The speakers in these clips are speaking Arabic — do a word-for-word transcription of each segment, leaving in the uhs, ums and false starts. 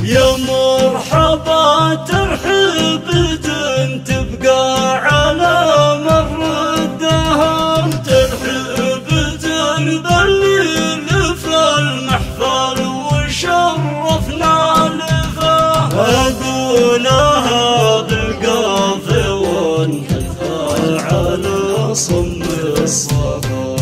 يا مرحبا ترحب بدن تبقى على مر الدهر، ترحب بدن بالليل في المحفل وشرفنا لفاه. أقولها بالقافي وانحثها على صم الصفا،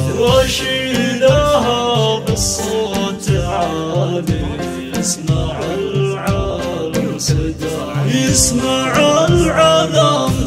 واشيلها بالصوت عالي يسمع العالم صداه، يسمع العالم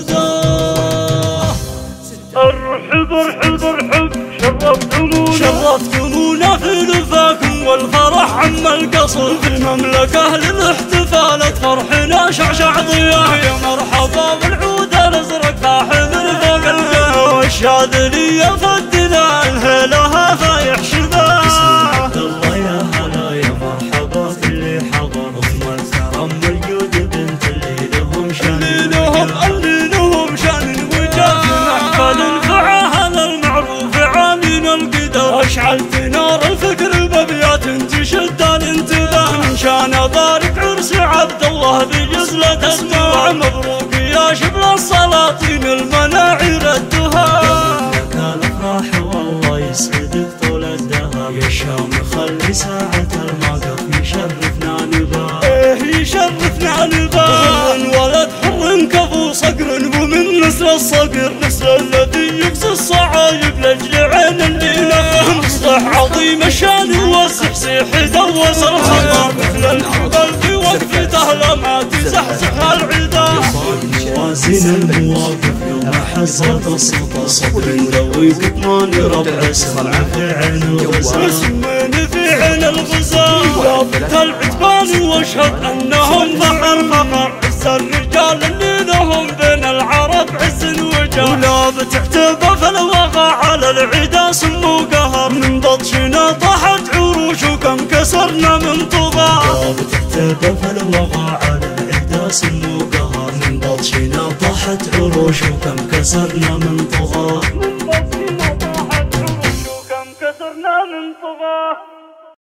صداه. ارحب ارحب ارحب شرفتمونا، شرفتمونا في لفاكم والفرح عم القصر، في المملكة للاحتفالات فرحنا شعشع ضياه. يا مرحبا بالعود الازرق فاحم فوق الجو، والشاذلية فدنا الهيلها فايح شباه. عبد الله يا هلا يا مرحبا في اللي حضر، ام الكرم والجود بنت اللي لهم شان، اللي لهم اللي لهم شان وجاه. في محفل فعاهل المعروف عالين القدر، اشعلت نار الفكر بابيات تشد الانتباه. من شان ابارك عرس عبد الله بجزلة اسماع، مبروك يا شبل السلاطين المناعي ردها. لك الافراح والله يسعدك طول الدهر، يا شام خلي ساعة الموقف يشرفنا نباه. ايه يشرفنا نباه. ولد حر كفو صقر ومن نسل الصقر، نسل الذي يقصي الصعايب لاجل عين اللي نفهم. مصلح عظيم الشان والسحسيح دوس الخطر، مثل الجبل في وقفته لما تزحزح العدا. موازين المواقف يوم حصلت السلطة، صبر دوي كتمان ربع سمع في عين الغزال، اسمني في عين الغزال. رابط العتبان واشهد انهم بحر فخر، عز الرجال اللي لهم بين العرب عز وجاه. ولا بتحتبى في الوغى على العدا سمو قهر، من بطشنا طاحت عروش وكم كسرنا من طغى. لا بتحتبى في الوغى على العدا سمو قهر، من بطشنا طاحت عروش وكم كسرنا من طغى.